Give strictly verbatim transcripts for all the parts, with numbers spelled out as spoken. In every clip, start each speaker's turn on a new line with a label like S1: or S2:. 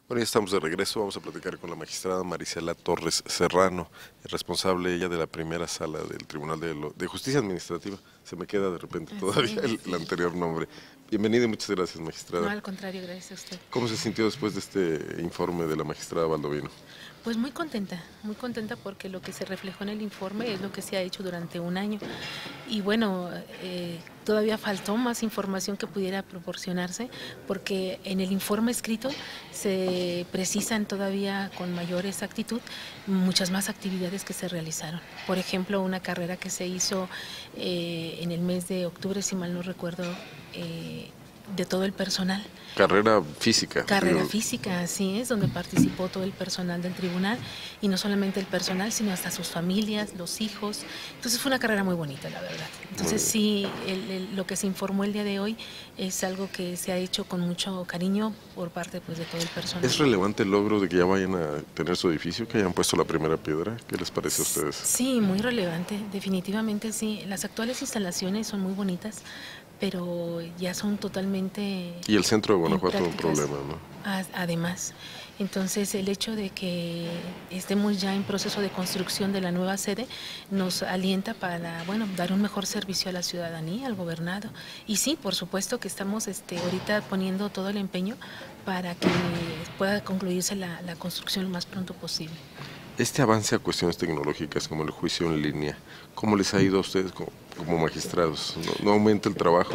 S1: Bueno, ya estamos de regreso, vamos a platicar con la magistrada Marisela Torres Serrano, responsable ella de la primera sala del Tribunal de, lo- de Justicia Administrativa. Se me queda de repente todavía
S2: Así
S1: el,
S2: es.
S1: el anterior nombre. Bienvenida y muchas gracias,
S2: No,
S1: magistrada.
S2: al contrario, gracias a usted.
S1: ¿Cómo se sintió después de este informe de la magistrada Baldovino?
S2: Pues muy contenta, muy contenta porque lo que se reflejó en el informe es lo que se ha hecho durante un año. Y bueno, eh, todavía faltó más información que pudiera proporcionarse porque en el informe escrito se precisan todavía con mayor exactitud muchas más actividades que se realizaron. Por ejemplo, una carrera que se hizo eh, en el mes de octubre, si mal no recuerdo, eh, de todo el personal.
S1: Carrera física.
S2: Carrera
S1: digo,
S2: física, así es, donde participó todo el personal del tribunal, y no solamente el personal, sino hasta sus familias, los hijos. Entonces fue una carrera muy bonita, la verdad. Entonces sí, el, el, lo que se informó el día de hoy es algo que se ha hecho con mucho cariño por parte, pues, de todo el personal.
S1: ¿Es relevante el logro de que ya vayan a tener su edificio, que hayan puesto la primera piedra? ¿Qué les parece a ustedes?
S2: Sí, muy relevante, definitivamente sí. Las actuales instalaciones son muy bonitas, pero ya son totalmente...
S1: Y el centro de Guanajuato un
S2: imprácticas.
S1: problema, ¿no?
S2: Además, entonces el hecho de que estemos ya en proceso de construcción de la nueva sede nos alienta para, bueno, dar un mejor servicio a la ciudadanía, al gobernado. Y sí, por supuesto que estamos este, ahorita poniendo todo el empeño para que pueda concluirse la, la construcción lo más pronto posible.
S1: Este avance a cuestiones tecnológicas como el juicio en línea, ¿cómo les ha ido a ustedes como, como magistrados? ¿No, no aumenta el trabajo?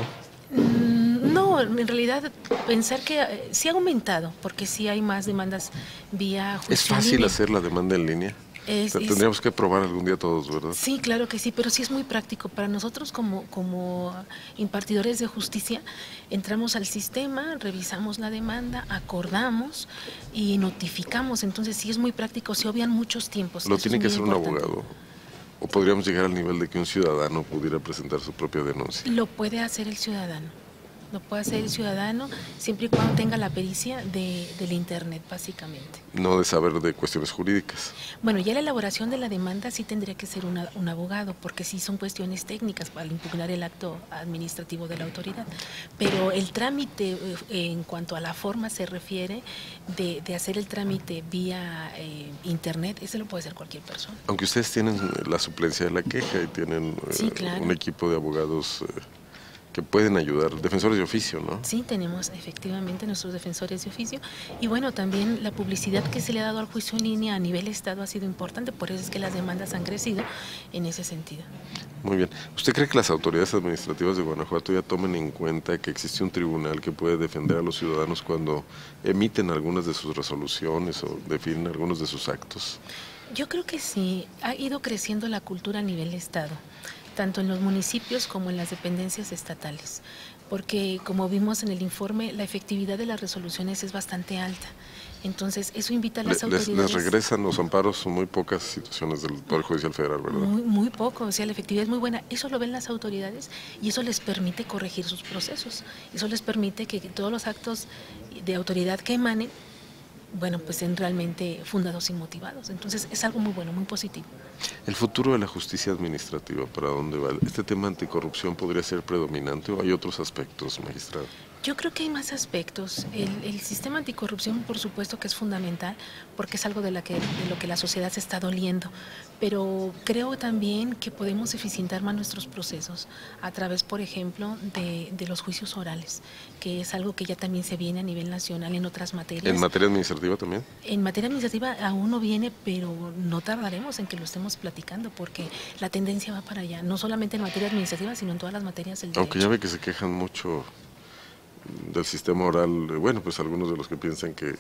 S2: No, en realidad pensar que eh, sí ha aumentado, porque sí hay más demandas vía juicio.
S1: ¿Es fácil
S2: en línea.
S1: hacer la demanda en línea?
S2: Es,
S1: Tendríamos
S2: es,
S1: que probar algún día todos, ¿verdad?
S2: Sí, claro que sí, pero sí es muy práctico. Para nosotros como, como impartidores de justicia, entramos al sistema, revisamos la demanda, acordamos y notificamos. Entonces sí es muy práctico, se obvian muchos tiempos.
S1: ¿Lo
S2: Eso
S1: tiene
S2: es
S1: que
S2: muy
S1: hacer un
S2: importante.
S1: abogado? ¿O podríamos llegar al nivel de que un ciudadano pudiera presentar su propia denuncia?
S2: Lo puede hacer el ciudadano. Lo puede hacer el ciudadano siempre y cuando tenga la pericia de, del Internet, básicamente.
S1: No de saber de cuestiones jurídicas.
S2: Bueno, ya la elaboración de la demanda sí tendría que ser una, un abogado, porque sí son cuestiones técnicas para impugnar el acto administrativo de la autoridad. Pero el trámite, eh, en cuanto a la forma se refiere, de, de hacer el trámite vía eh, Internet, ese lo puede hacer cualquier persona.
S1: Aunque ustedes tienen la suplencia de la queja y tienen eh,
S2: Sí, claro.
S1: un equipo de abogados eh, que pueden ayudar, defensores de oficio, ¿no?
S2: Sí, tenemos efectivamente nuestros defensores de oficio, y bueno, también la publicidad que se le ha dado al juicio en línea a nivel Estado ha sido importante, por eso es que las demandas han crecido en ese sentido.
S1: Muy bien. ¿Usted cree que las autoridades administrativas de Guanajuato ya tomen en cuenta que existe un tribunal que puede defender a los ciudadanos cuando emiten algunas de sus resoluciones o definen algunos de sus actos?
S2: Yo creo que sí, ha ido creciendo la cultura a nivel Estado, tanto en los municipios como en las dependencias estatales, porque como vimos en el informe, la efectividad de las resoluciones es bastante alta. Entonces, eso invita a las
S1: Les,
S2: autoridades...
S1: les regresan los amparos muy pocas situaciones del Poder Judicial Federal, ¿verdad?
S2: Muy, muy poco, o sea, la efectividad es muy buena. Eso lo ven las autoridades y eso les permite corregir sus procesos. Eso les permite que todos los actos de autoridad que emanen, bueno, pues sean realmente fundados y motivados. Entonces, es algo muy bueno, muy positivo.
S1: ¿El futuro de la justicia administrativa para dónde va? ¿Este tema anticorrupción podría ser predominante o hay otros aspectos, magistrado?
S2: Yo creo que hay más aspectos. El, el sistema anticorrupción, por supuesto que es fundamental, porque es algo de, la que, de lo que la sociedad se está doliendo, pero creo también que podemos eficientar más nuestros procesos a través, por ejemplo, de, de los juicios orales, que es algo que ya también se viene a nivel nacional en otras materias.
S1: ¿En materia administrativa también?
S2: En materia administrativa aún no viene, pero no tardaremos en que lo estemos platicando, porque la tendencia va para allá, no solamente en materia administrativa, sino en todas las materias del derecho.
S1: Aunque ya ve que se quejan mucho del sistema oral, bueno, pues algunos de los que piensan que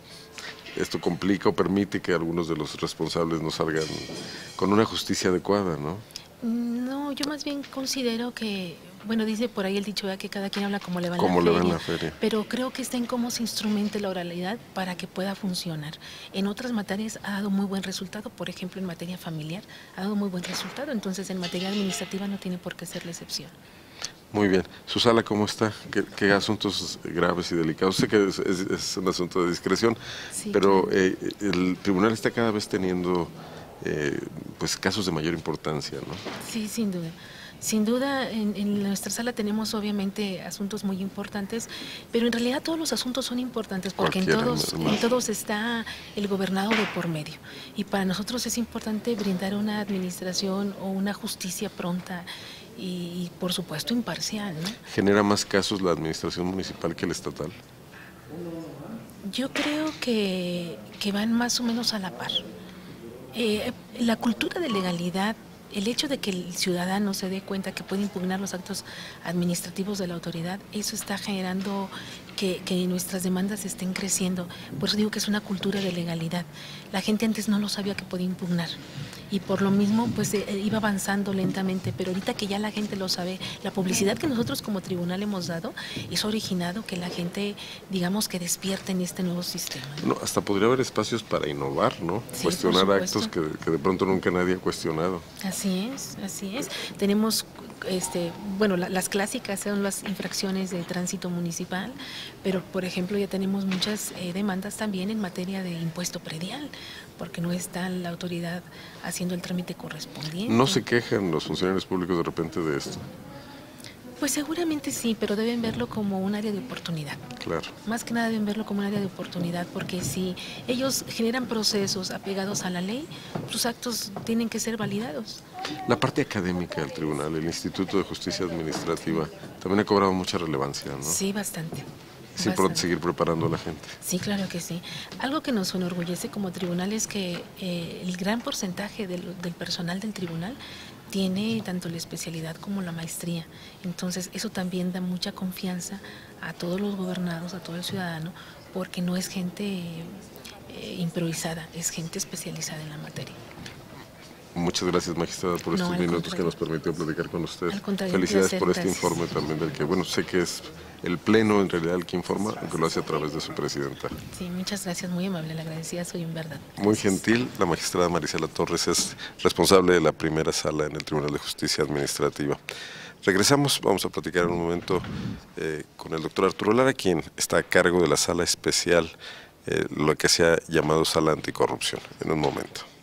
S1: esto complica o permite que algunos de los responsables no salgan con una justicia adecuada, ¿no?
S2: No, yo más bien considero que, bueno, dice por ahí el dicho, ¿verdad?, que cada quien habla como le va en,
S1: como
S2: la,
S1: le
S2: feria,
S1: va en la feria,
S2: pero creo que está en cómo se instrumente la oralidad para que pueda funcionar. En otras materias ha dado muy buen resultado, por ejemplo, en materia familiar ha dado muy buen resultado, entonces en materia administrativa no tiene por qué ser la excepción.
S1: Muy bien. ¿Su sala cómo está? ¿Qué, qué asuntos graves y delicados? Sé que es, es, es un asunto de discreción,
S2: Sí,
S1: pero
S2: claro.
S1: eh, el tribunal está cada vez teniendo eh, pues casos de mayor importancia, ¿no?
S2: Sí, sin duda. Sin duda, en, en nuestra sala tenemos obviamente asuntos muy importantes, pero en realidad todos los asuntos son importantes porque en todos, en todos está el gobernado de por medio. Y para nosotros es importante brindar una administración o una justicia pronta y, y por supuesto imparcial, ¿no?
S1: ¿Genera más casos la administración municipal que el estatal?
S2: Yo creo que, que van más o menos a la par. Eh, la cultura de legalidad, el hecho de que el ciudadano se dé cuenta que puede impugnar los actos administrativos de la autoridad, eso está generando que, que nuestras demandas estén creciendo. Por eso digo que es una cultura de legalidad. La gente antes no lo sabía que podía impugnar y por lo mismo pues eh, iba avanzando lentamente, pero ahorita que ya la gente lo sabe, la publicidad que nosotros como tribunal hemos dado, eso ha originado que la gente, digamos, que despierte en este nuevo sistema.
S1: No, hasta podría haber espacios para innovar, ¿no?
S2: Sí,
S1: cuestionar actos que, que de pronto nunca nadie ha cuestionado.
S2: Así es, así es. Tenemos, este, bueno, la, las clásicas son las infracciones de tránsito municipal, pero por ejemplo ya tenemos muchas eh, demandas también en materia de impuesto predial, porque no está la autoridad haciendo el trámite correspondiente.
S1: ¿No se quejan los funcionarios públicos de repente de esto?
S2: Pues seguramente sí, pero deben verlo como un área de oportunidad.
S1: Claro.
S2: Más que nada deben verlo como un área de oportunidad, porque si ellos generan procesos apegados a la ley, sus actos tienen que ser validados.
S1: La parte académica del tribunal, el Instituto de Justicia Administrativa, también ha cobrado mucha relevancia, ¿no?
S2: Sí, bastante.
S1: Sí, por seguir preparando a la gente.
S2: Sí, claro que sí. Algo que nos enorgullece como tribunal es que eh, el gran porcentaje del, del personal del tribunal tiene tanto la especialidad como la maestría. Entonces, eso también da mucha confianza a todos los gobernados, a todo el ciudadano, porque no es gente eh, improvisada, es gente especializada en la materia.
S1: Muchas gracias, magistrada, por estos no, minutos que nos permitió platicar con usted. Felicidades por este
S2: gracias.
S1: informe también, del que, bueno, sé que es el Pleno en realidad el que informa, aunque lo hace a través de su presidenta.
S2: Sí, muchas gracias, muy amable, la agradecida soy en verdad. Gracias.
S1: Muy gentil, la magistrada Marisela Torres es responsable de la primera sala en el Tribunal de Justicia Administrativa. Regresamos, vamos a platicar en un momento eh, con el doctor Arturo Lara, quien está a cargo de la sala especial, eh, lo que se ha llamado sala anticorrupción, en un momento.